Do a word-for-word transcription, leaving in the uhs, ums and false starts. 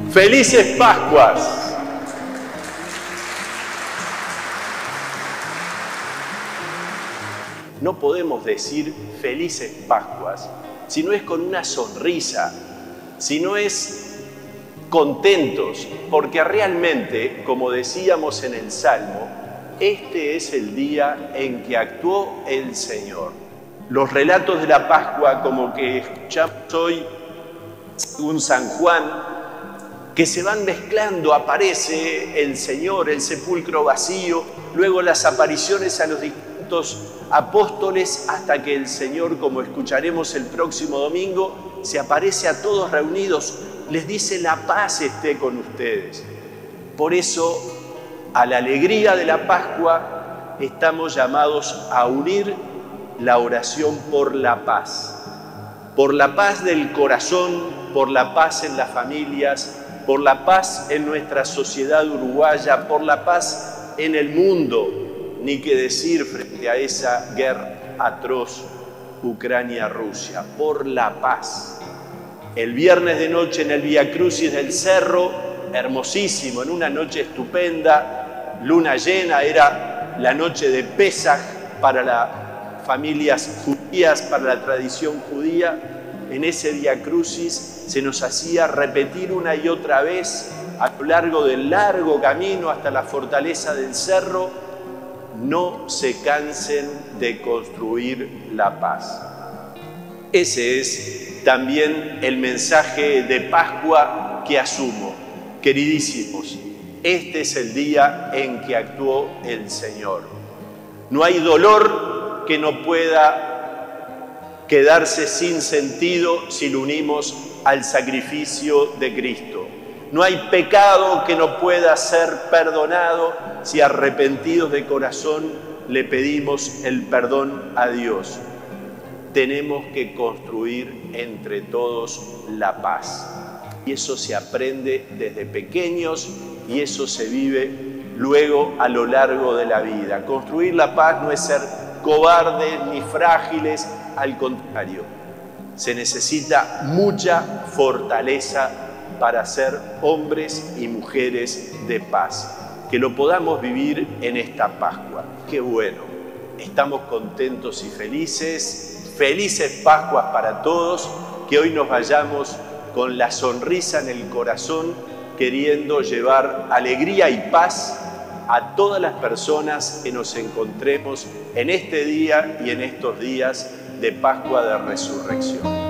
¡Felices Pascuas! No podemos decir felices Pascuas si no es con una sonrisa, si no es contentos, porque realmente, como decíamos en el Salmo, este es el día en que actuó el Señor. Los relatos de la Pascua, como que escuchamos hoy, un San Juan, que se van mezclando, aparece el Señor, el sepulcro vacío, luego las apariciones a los distintos apóstoles, hasta que el Señor, como escucharemos el próximo domingo, se aparece a todos reunidos, les dice: la paz esté con ustedes. Por eso, a la alegría de la Pascua, estamos llamados a unir la oración por la paz. Por la paz del corazón, por la paz en las familias, por la paz en nuestra sociedad uruguaya, por la paz en el mundo, ni qué decir frente a esa guerra atroz Ucrania-Rusia, por la paz. El viernes de noche en el Vía Crucis del Cerro, hermosísimo, en una noche estupenda, luna llena, era la noche de Pesaj para las familias judías, para la tradición judía. En ese Vía Crucis se nos hacía repetir una y otra vez a lo largo del largo camino hasta la fortaleza del cerro: no se cansen de construir la paz. Ese es también el mensaje de Pascua que asumo. Queridísimos, este es el día en que actuó el Señor. No hay dolor que no pueda quedarse sin sentido si lo unimos al sacrificio de Cristo. No hay pecado que no pueda ser perdonado si arrepentidos de corazón le pedimos el perdón a Dios. Tenemos que construir entre todos la paz. Y eso se aprende desde pequeños y eso se vive luego a lo largo de la vida. Construir la paz no es ser cobardes ni frágiles, al contrario, se necesita mucha fortaleza para ser hombres y mujeres de paz. Que lo podamos vivir en esta Pascua. ¡Qué bueno! Estamos contentos y felices. Felices Pascuas para todos. Que hoy nos vayamos con la sonrisa en el corazón, queriendo llevar alegría y paz a todas las personas que nos encontremos en este día y en estos días de Pascua de Resurrección.